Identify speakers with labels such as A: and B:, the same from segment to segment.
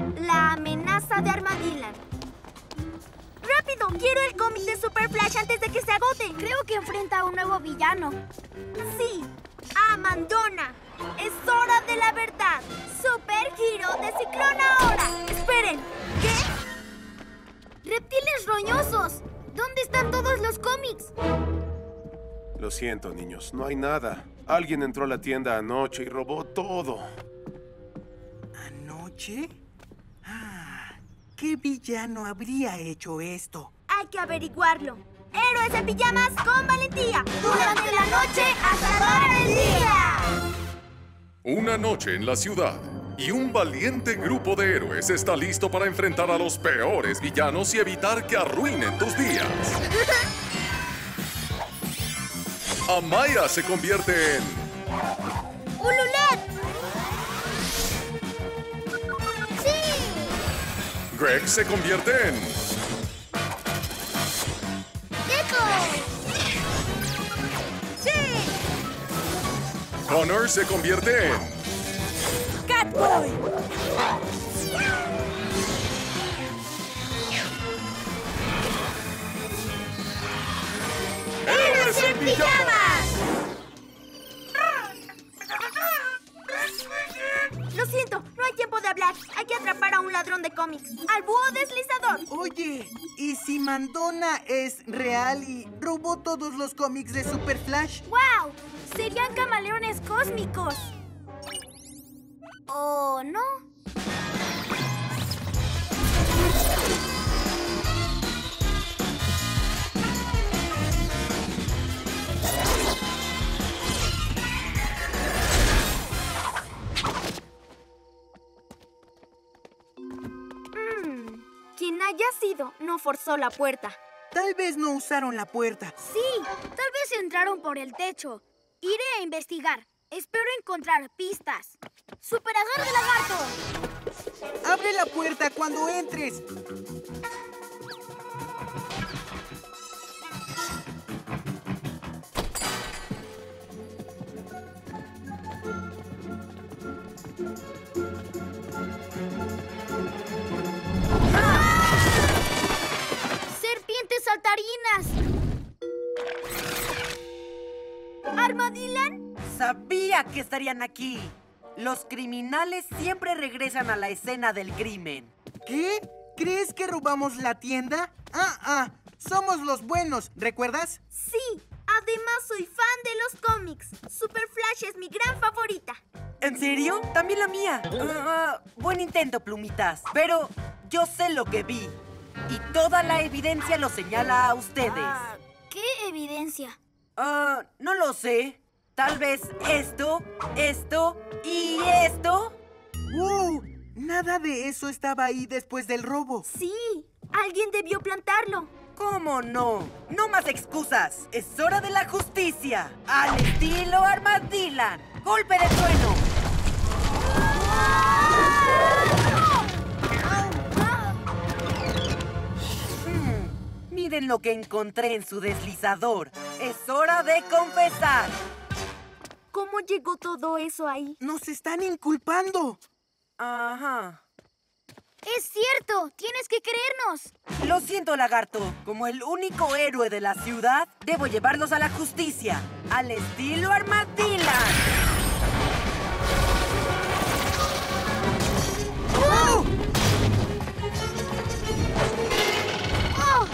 A: La amenaza de Armadillan. ¡Rápido! ¡Quiero el cómic de Super Flash antes de que se agote! Creo que enfrenta a un nuevo villano. ¡Sí! ¡Amandona! ¡Es hora de la verdad! ¡Super Hero de Ciclón ahora! ¡Esperen! ¿Qué? ¡Reptiles roñosos! ¿Dónde están todos los cómics?
B: Lo siento, niños. No hay nada. Alguien entró a la tienda anoche y robó todo.
C: ¿Anoche? Ah, ¿qué villano habría hecho esto?
A: Hay que averiguarlo. ¡Héroes en pijamas con valentía! ¡Durante la noche hasta dar el día!
D: Una noche en la ciudad y un valiente grupo de héroes está listo para enfrentar a los peores villanos y evitar que arruinen tus días. Amaya se convierte en...
A: ¡Ululet! ¡Sí!
D: Greg se convierte en...
A: ¡Gecko! ¡Sí!
D: Connor se convierte en...
A: ¡Catboy! ¡Héroes en pijamas! Lo siento, no hay tiempo de hablar. Hay que atrapar a un ladrón de cómics. ¡Al búho deslizador!
C: Oye, ¿y si Mandona es real y robó todos los cómics de Super Flash?
A: ¡Wow! Serían camaleones cósmicos. ¿O no? Quien haya sido, no forzó la puerta.
C: Tal vez no usaron la puerta.
A: Sí, tal vez entraron por el techo. Iré a investigar. Espero encontrar pistas. ¡Super agarre lagarto!
C: ¡Abre la puerta cuando entres!
A: ¡Serpientes saltarinas! ¿Armadillan?
E: Sabía que estarían aquí. Los criminales siempre regresan a la escena del crimen.
C: ¿Qué? ¿Crees que robamos la tienda? Somos los buenos, ¿recuerdas?
A: Sí, además soy fan de los cómics. Super Flash es mi gran favorita.
E: ¿En serio? También la mía. Buen intento, Plumitas. Pero yo sé lo que vi. Y toda la evidencia lo señala a ustedes.
A: ¿Qué evidencia?
E: No lo sé. Tal vez esto y esto.
C: Nada de eso estaba ahí después del robo.
A: Sí, alguien debió plantarlo.
E: ¿Cómo no? No más excusas. Es hora de la justicia. Al estilo Armadillan. ¡Golpe de trueno! Miren lo que encontré en su deslizador. Es hora de confesar.
A: ¿Cómo llegó todo eso ahí?
C: ¡Nos están inculpando!
E: Ajá.
A: ¡Es cierto! ¡Tienes que creernos!
E: Lo siento, lagarto. Como el único héroe de la ciudad, debo llevarlos a la justicia. Al estilo Armadillan.
A: ¡Oh! ¡Oh!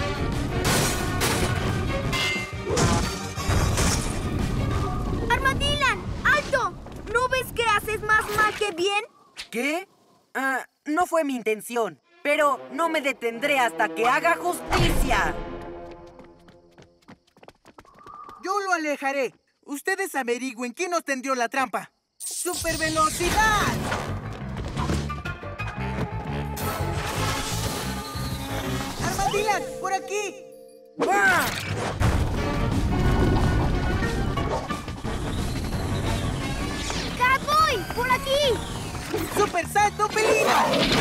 A: ¡Armadillan! ¡Alto! ¿No ves que haces más mal que bien?
E: ¿Qué? No fue mi intención, pero no me detendré hasta que haga justicia.
C: Yo lo alejaré. Ustedes averigüen quién nos tendió la trampa. ¡Supervelocidad! ¡Armadillan! ¡Por aquí!
E: ¡Ah!
A: ¡Catboy! ¡Por aquí!
C: ¡Super salto felino!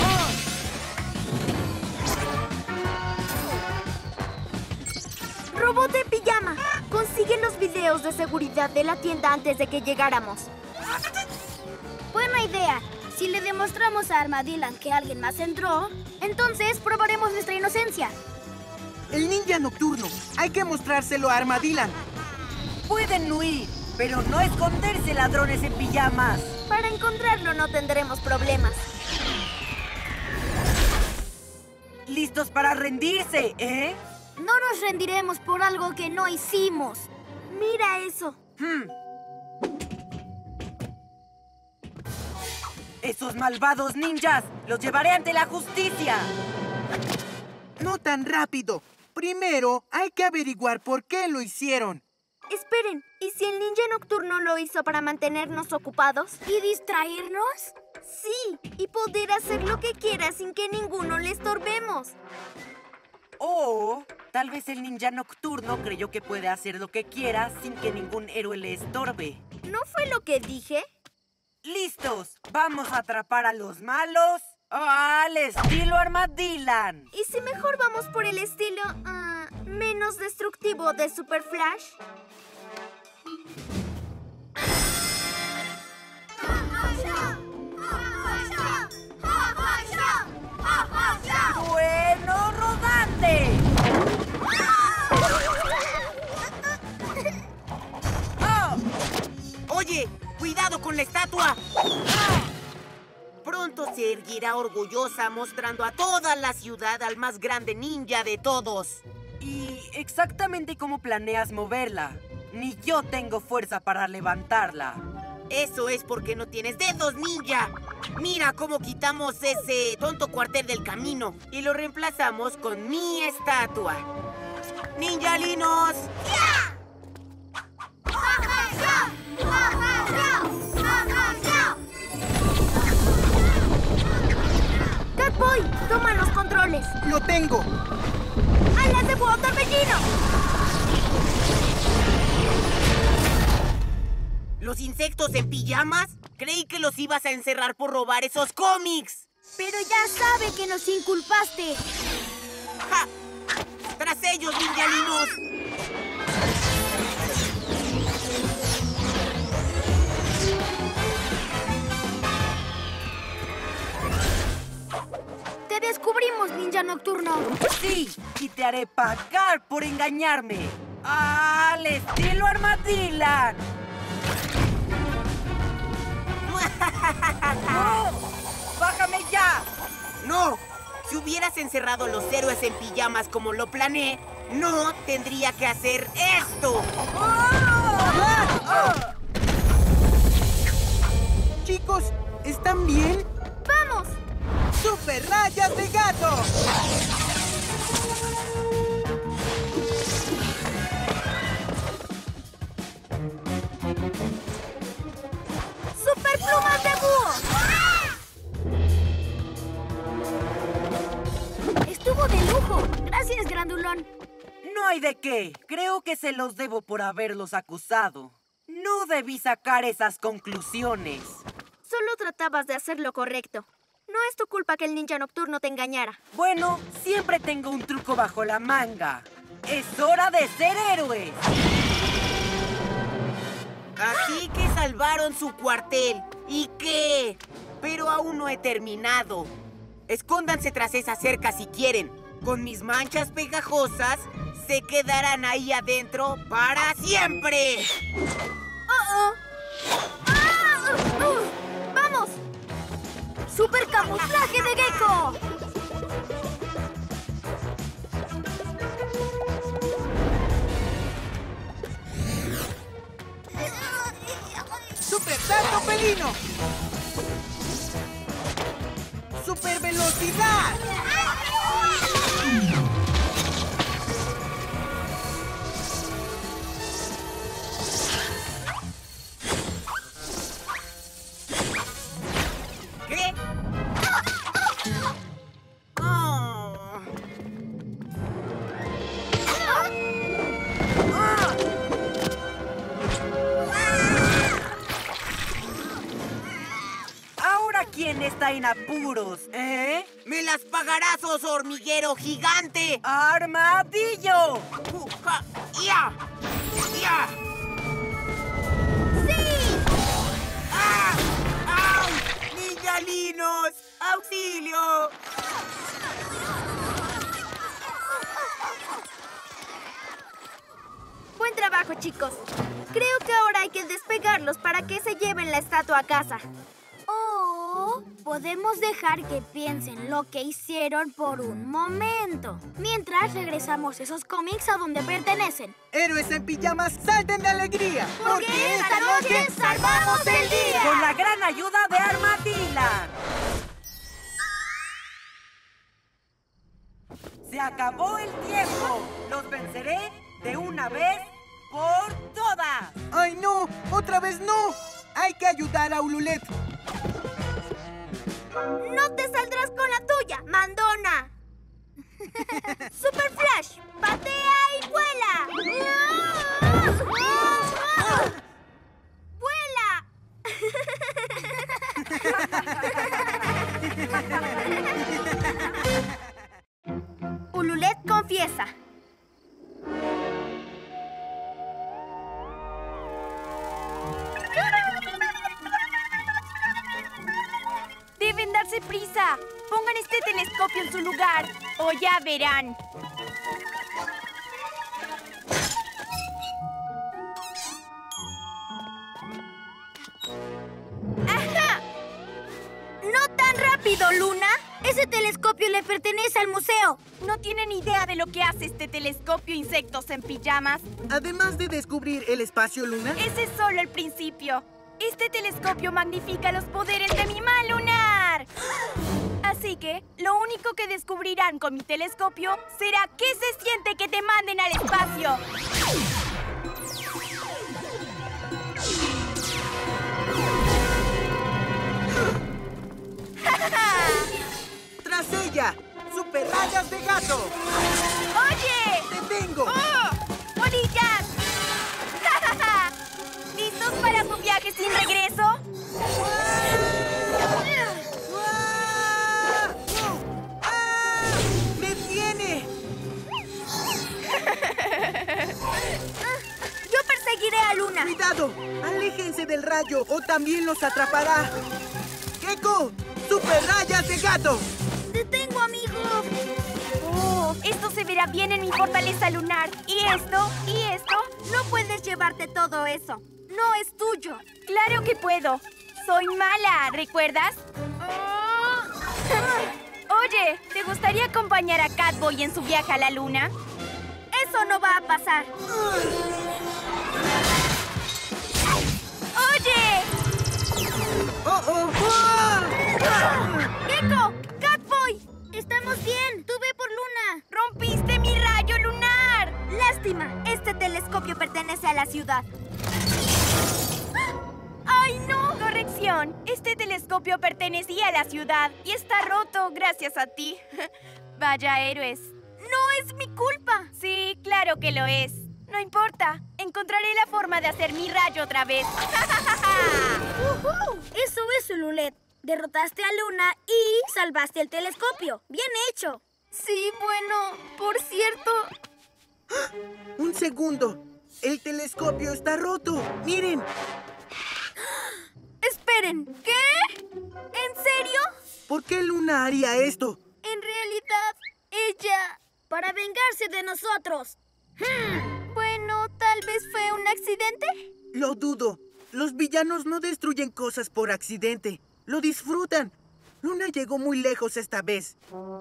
A: ¡Robot de pijama! Consigue los videos de seguridad de la tienda antes de que llegáramos. Buena idea. Si le demostramos a Armadillan que alguien más entró, entonces probaremos nuestra inocencia.
C: El ninja nocturno. Hay que mostrárselo a Armadillan.
E: Pueden huir, pero no esconderse, ladrones en pijamas.
A: Para encontrarlo no tendremos problemas.
E: ¿Listos para rendirse, eh?
A: No nos rendiremos por algo que no hicimos. Mira eso.
E: ¡Esos malvados ninjas! ¡Los llevaré ante la justicia!
C: No tan rápido. Primero, hay que averiguar por qué lo hicieron.
A: Esperen, ¿y si el ninja nocturno lo hizo para mantenernos ocupados? ¿Y distraernos? Sí, y poder hacer lo que quiera sin que ninguno le estorbemos.
E: O tal vez el ninja nocturno creyó que puede hacer lo que quiera sin que ningún héroe le estorbe.
A: ¿No fue lo que dije?
E: ¡Listos! ¡Vamos a atrapar a los malos al estilo Armadillan!
A: ¿Y si mejor vamos por el estilo menos destructivo de Super Flash?
E: ¡Bueno, rodante!
F: ¡Oye! ¡Cuidado con la estatua! Pronto se erguirá orgullosa mostrando a toda la ciudad al más grande ninja de todos.
E: ¿Y exactamente cómo planeas moverla? Ni yo tengo fuerza para levantarla.
F: Eso es porque no tienes dedos, ninja. Mira cómo quitamos ese tonto cuartel del camino y lo reemplazamos con mi estatua. ¡Ninjalinos!
A: Catboy, toma los controles.
C: ¡Lo tengo!
A: ¡Alas de búho torbellino!
F: ¿Los insectos en pijamas? Creí que los ibas a encerrar por robar esos cómics.
A: Pero ya sabe que nos inculpaste.
F: ¡Ja! ¡Tras ellos, ninjalinos!
A: Te descubrimos, ninja nocturno.
E: Sí, y te haré pagar por engañarme. ¡Al estilo Armadillan! ¡No! ¡Bájame ya!
F: ¡No! Si hubieras encerrado a los héroes en pijamas como lo planeé, no tendría que hacer esto.
C: Chicos, ¿están bien?
A: ¡Vamos!
C: ¡Super rayas de gato!
A: ¡Super plumas de búho! ¡Estuvo de lujo! Gracias, grandulón.
E: No hay de qué. Creo que se los debo por haberlos acusado. No debí sacar esas conclusiones.
A: Solo tratabas de hacer lo correcto. No es tu culpa que el ninja nocturno te engañara.
E: Bueno, siempre tengo un truco bajo la manga. ¡Es hora de ser héroes!
F: Así que salvaron su cuartel. ¿Y qué? Pero aún no he terminado. Escóndanse tras esa cerca si quieren. Con mis manchas pegajosas, se quedarán ahí adentro para siempre.
A: ¡Vamos! ¡Super camuflaje de gecko!
C: ¡Super salto felino! ¡Super velocidad!
F: ¿Qué? Oh.
E: ¿Ahora quién está en apuros, eh?
F: ¡Me las pagarás, oso hormiguero gigante!
E: ¡Armadillo!
F: Ja, ¡Ya! ¡Ya!
A: ¡Sí!
F: ¡Ah! ¡Au! ¡Ninja ¡Caninos! ¡Auxilio!
A: Buen trabajo, chicos. Creo que ahora hay que despegarlos para que se lleven la estatua a casa. O podemos dejar que piensen lo que hicieron por un momento. Mientras regresamos esos cómics a donde pertenecen.
C: Héroes en pijamas, salten de alegría.
A: Porque esta noche salvamos el día.
E: Con la gran ayuda de Armadillan. Se acabó el tiempo. Los venceré de una vez por todas.
C: ¡Ay, no! ¡Otra vez no! Hay que ayudar a Ululet.
A: ¡No te saldrás con la tuya, Mandona! ¡Super Flash! ¡Patea y vuela! ¡Vuela! Ululet confiesa.
G: Deben darse prisa. Pongan este telescopio en su lugar o ya verán.
A: ¡Ajá! ¡No tan rápido, Luna! Ese telescopio le pertenece al museo.
G: ¿No tienen idea de lo que hace este telescopio insectos en pijamas?
C: Además de descubrir el espacio lunar,
G: Ese es solo el principio. Este telescopio magnifica los poderes de mi mal lunar. Así que, lo único que descubrirán con mi telescopio será qué se siente que te manden al espacio.
C: ¡tras ella! ¡Super rayas de gato!
G: ¡Oye!
C: ¡Te tengo!
G: ¡Oh! ¡Bolillas! ¿Listos para su viaje sin regreso?
C: ¡Me tiene!
A: Yo perseguiré a Luna.
C: ¡Cuidado! ¡Aléjense del rayo o también los atrapará! ¡Gecko! ¡Super rayas de gato!
A: ¡Te tengo, amigo!
G: Oh, esto se verá bien en mi fortaleza lunar. ¿Y esto? ¿Y esto?
A: No puedes llevarte todo eso. No es tuyo.
G: ¡Claro que puedo! Soy mala, ¿recuerdas? Oye, ¿te gustaría acompañar a Catboy en su viaje a la luna?
A: Eso no va a pasar.
G: ¡Oye!
C: ¡Oh, oh!
A: ¡Gecko! ¡Catboy! ¡Estamos bien! ¡Tú ve por Luna!
G: ¡Rompiste mi rayo lunar!
A: ¡Lástima! Este telescopio pertenece a la ciudad.
G: ¡Ay, no! Corrección. Este telescopio pertenecía a la ciudad y está roto gracias a ti. Vaya héroes.
A: ¡No es mi culpa!
G: Sí, claro que lo es. No importa. Encontraré la forma de hacer mi rayo otra vez.
A: Eso es, Ululet. Derrotaste a Luna y salvaste el telescopio. ¡Bien hecho!
G: Sí, bueno, por cierto...
C: ¡Un segundo! ¡El telescopio está roto! ¡Miren!
A: ¡Esperen! ¿Qué? ¿En serio?
C: ¿Por qué Luna haría esto?
A: En realidad, ella... para vengarse de nosotros. Bueno, tal vez fue un accidente.
C: Lo dudo. Los villanos no destruyen cosas por accidente. Lo disfrutan. Luna llegó muy lejos esta vez.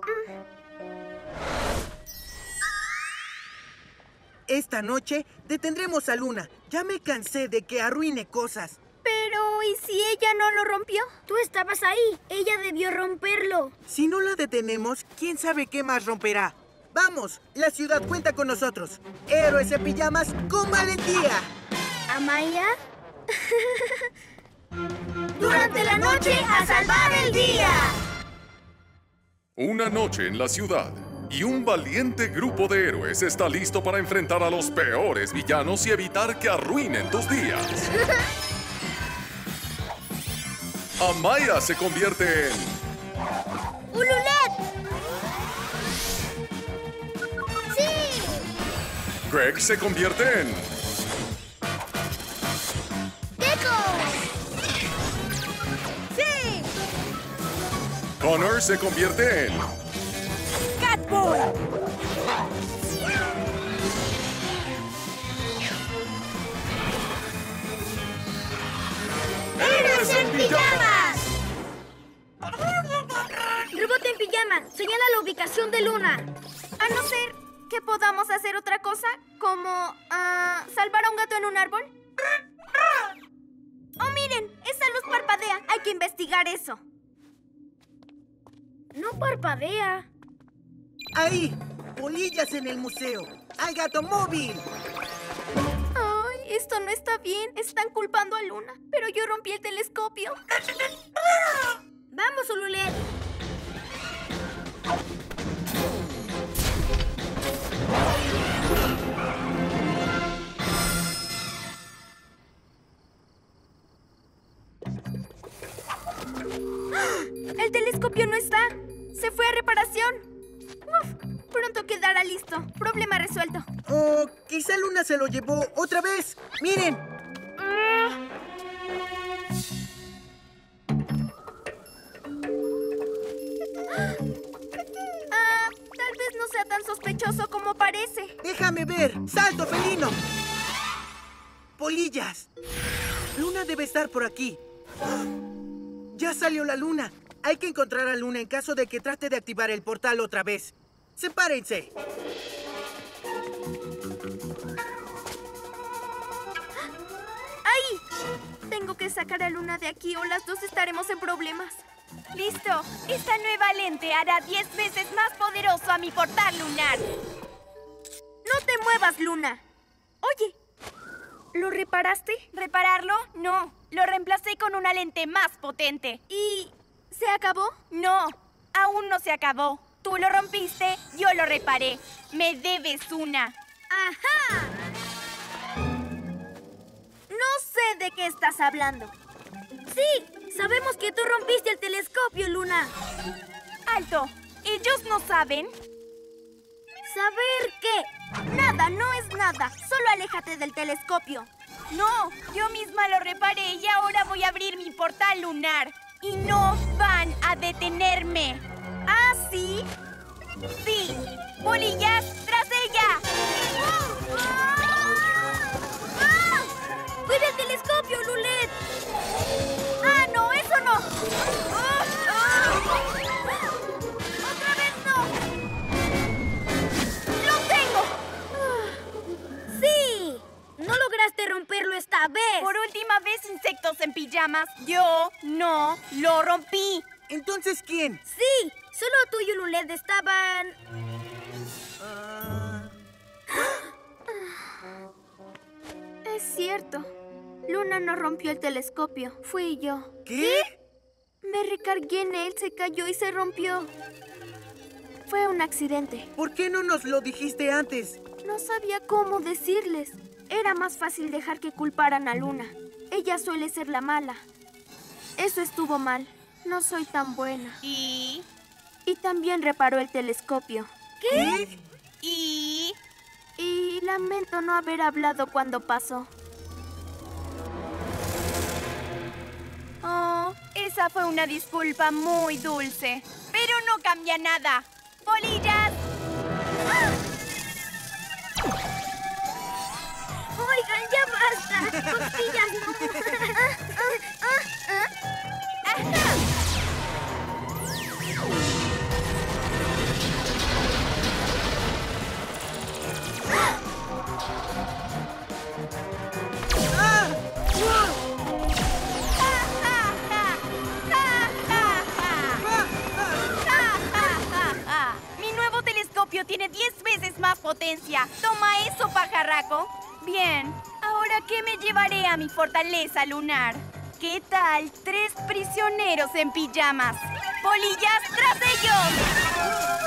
C: Esta noche detendremos a Luna. Ya me cansé de que arruine cosas.
A: Pero, ¿y si ella no lo rompió? Tú estabas ahí. Ella debió romperlo.
C: Si no la detenemos, ¿quién sabe qué más romperá? ¡Vamos! La ciudad cuenta con nosotros. Héroes en pijamas con valentía.
A: ¿Amaya? Durante la noche a salvar el día.
D: Una noche en la ciudad y un valiente grupo de héroes está listo para enfrentar a los peores villanos y evitar que arruinen tus días. Amaya se convierte en...
A: ¡Ululet! ¡Sí!
D: Greg se convierte en...
A: ¡Gecko! ¡Sí!
D: Connor se convierte en...
G: ¡Catboy!
A: ¡Héroes en pijamas! Robot en pijama, señala la ubicación de Luna.
G: A no ser que podamos hacer otra cosa, como salvar a un gato en un árbol. Oh, miren, esa luz parpadea. Hay que investigar eso.
A: No parpadea.
C: Ahí, polillas en el museo. ¡Hay gato móvil!
G: Ay, esto no está bien. Están culpando a Luna, pero yo rompí el telescopio.
A: Vamos, Ululet.
G: El telescopio no está. Se fue a reparación. Uf, pronto quedará listo. Problema resuelto.
C: O quizá Luna se lo llevó otra vez. ¡Miren!
G: Tal vez no sea tan sospechoso como parece.
C: ¡Déjame ver! ¡Salto felino! ¡Polillas! Luna debe estar por aquí. ¡Ya salió la Luna! Hay que encontrar a Luna en caso de que trate de activar el portal otra vez. ¡Sepárense!
G: ¡Ahí! Tengo que sacar a Luna de aquí o las dos estaremos en problemas. ¡Listo! Esta nueva lente hará 10 veces más poderoso a mi portal lunar. ¡No te muevas, Luna! Oye, ¿lo reparaste? ¿Repararlo? No. Lo reemplacé con una lente más potente. ¿Y se acabó? No, aún no se acabó. Tú lo rompiste, yo lo reparé. Me debes una. ¡Ajá! No sé de qué estás hablando.
A: Sí, sabemos que tú rompiste el telescopio, Luna.
G: ¡Alto! ¿Ellos no saben?
A: ¿Saber qué?
G: Nada, no es nada. Solo aléjate del telescopio. No, yo misma lo reparé y ahora voy a abrir mi portal lunar. Y no van a detenerme. ¿Ah, sí? Sí. ¡Polillas, tras ella!
A: ¡Cuida el telescopio, Lulet!
G: ¡Ah, no! ¡Eso no! ¡Otra vez no! ¡Lo tengo!
A: ¡Sí! No lograste romperlo esta vez.
G: Por última vez, insectos en pijamas. Yo no lo rompí.
C: ¿Entonces quién?
A: Sí, solo tú y Lulet estaban...
G: Es cierto. Luna no rompió el telescopio. Fui yo.
C: ¿Qué?
G: Me recargué en él, se cayó y se rompió. Fue un accidente.
C: ¿Por qué no nos lo dijiste antes?
G: No sabía cómo decirles. Era más fácil dejar que culparan a Luna. Ella suele ser la mala. Eso estuvo mal. No soy tan buena. ¿Y? Y también reparó el telescopio.
C: ¿Qué?
G: Y lamento no haber hablado cuando pasó. Oh, esa fue una disculpa muy dulce. Pero no cambia nada. ¡Polillas!
A: Oigan, ya basta. Costillas,
G: Mi nuevo telescopio tiene 10 veces más potencia. Toma eso, pajarraco. Bien, ¿ahora qué me llevaré a mi fortaleza lunar? ¿Qué tal 3 prisioneros en pijamas? ¡Polillas, tras ellos!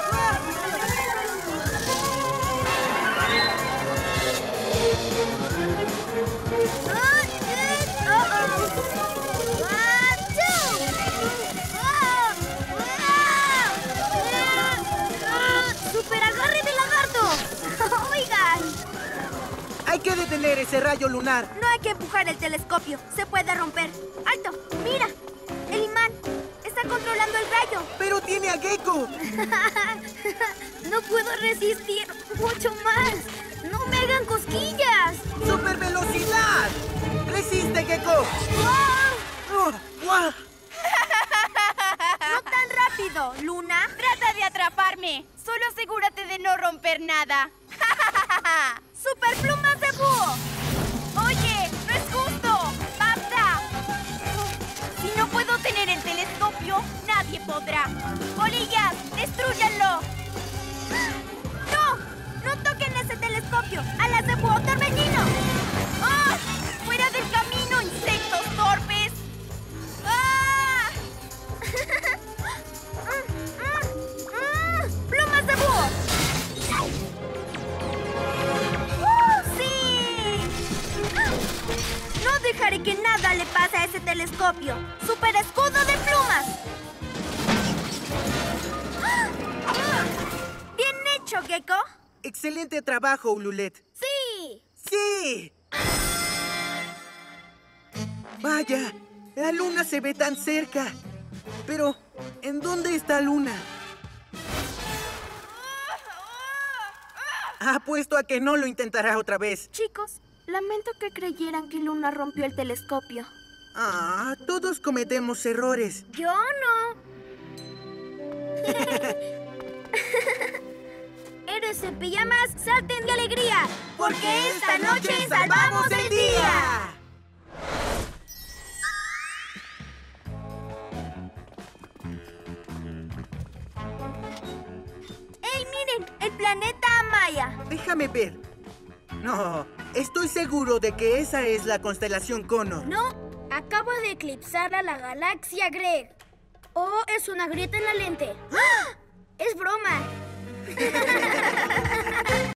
A: ¡Super agarre de lagarto! ¡Oigan!
C: Hay que detener ese rayo lunar.
G: No hay que empujar el telescopio. Se puede romper. ¡Alto! ¡Mira! El imán está controlado
A: controlando el rayo.
C: ¡Pero tiene a Gecko!
A: No puedo resistir mucho más. ¡No me hagan cosquillas!
C: ¡Super velocidad! ¡Resiste, Gecko!
A: ¡Oh!
C: ¡Guau!
A: ¡No tan rápido, Luna!
G: ¡Trata de atraparme! Solo asegúrate de no romper nada.
A: ¡Super plumas de búho!
G: ¡Oye! ¡No es justo! ¡Basta! Si no puedo tener el telescopio, nadie podrá. ¡Polillas! ¡Destrúyanlo!
A: ¡No! ¡No toquen ese telescopio! ¡Alas de búho torbellino!
G: ¡Ah! ¡Fuera del camino, insectos torpes! ¡Ah!
A: ¡Plumas de búho! ¡Sí! No dejaré que nada le pase a ese telescopio. ¡Super escudo de plumas! ¡Bien hecho, Gecko!
C: ¡Excelente trabajo, Ululet!
A: ¡Sí!
C: ¡Sí! Vaya, la luna se ve tan cerca. Pero, ¿en dónde está Luna? Apuesto a que no lo intentará otra vez.
A: Chicos, lamento que creyeran que Luna rompió el telescopio.
C: Ah, todos cometemos errores.
A: Yo no. Héroes en pijamas, salten de alegría. Porque esta noche salvamos el día. ¡Ey, miren! ¡El planeta Amaya!
C: Déjame ver. No, estoy seguro de que esa es la constelación Connor.
A: No, acaba de eclipsar a la galaxia Greg. Oh, es una grieta en la lente. ¡Ah!